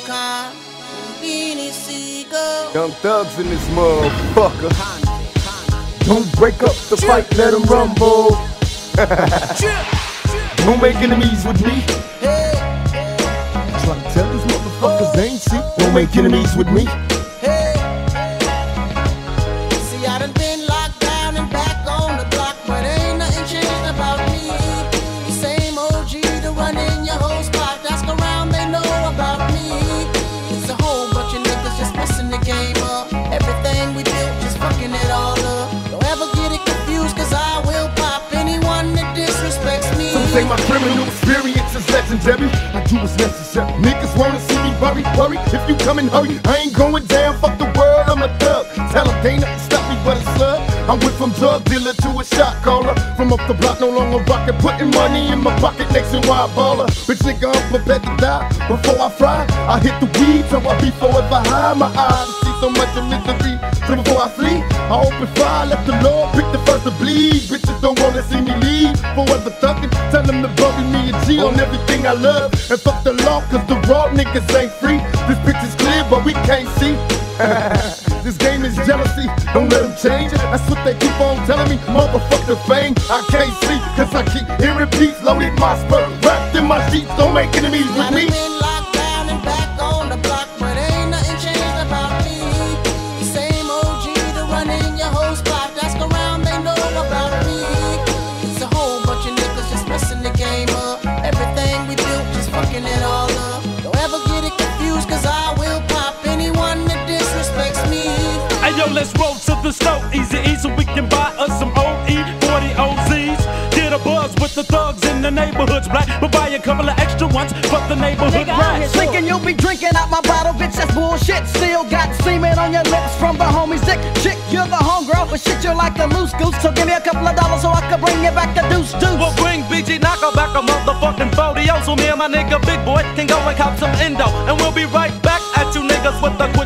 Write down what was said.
Khan, Beanie Siegel. Young thugs in this motherfucker. Don't break up the fight, let them rumble. Don't make enemies with me. Try to tell these motherfuckers they ain't see. Don't make enemies with me. See, I done been locked down and back on the block, but ain't nothing changed about me. The same OG to run in your whole spot. Ask around, they know about me. It's a whole bunch of niggas just messing the game up. Everything we built, just fucking it all up. Don't ever get it confused, cause I will pop anyone that disrespects me. Some say my criminal experience is legendary. I do what's necessary. Niggas wanna see me worry. If you come and hurry, I ain't going down. Fuck the world, I'm a thug. Tell them they nothing stop me but a slug. I went from drug dealer to a shot caller. From up the block, no longer rockin', putting money in my pocket, nationwide baller. Bitch nigga, I'm prepared to die before I fry. I hit the weed till I be forever high. My eyes see so much of misery. So before I flee, I open fire, let the Lord pick the first to bleed. Bitches don't wanna see me leave, forever thuggin'. Tell them to bury me a G on everything I love. And fuck the law, cause the raw niggas ain't free. This bitch is clear, but we can't see. This game is jealousy, don't let them change it. That's what they keep on telling me, motherfucker fame. I can't see, cause I keep hearing beats loaded my spur. Wrapped in my sheets, don't make enemies with me. I done been locked down and back on the block, but ain't nothing changed about me. The same OG to run in your whole spot. Ask around, they know about me. It's a whole bunch of niggas just messing the game up. Everything we built, just fucking it all up. Don't ever get it confused, cause I will pop anyone that disrespects me. Hey yo, let's roll to the stove, easy so we can buy us some OE40 OZs. Get a buzz with the thugs in the neighborhoods black, but buy a couple of extra ones for the neighborhood Nigga, I'm here rats. thinking you'll be drinking out my bottle, bitch, that's bullshit. Still got semen on your lips from the homie's dick. Chick, you're the homegirl, but shit, you're like a loose goose. So give me a couple of dollars so I can bring you back to deuce. We'll bring BG Knocker back a motherfucking 40, so me and my nigga Big Boy can go and cop some endo. And we'll be right back at you niggas with the quick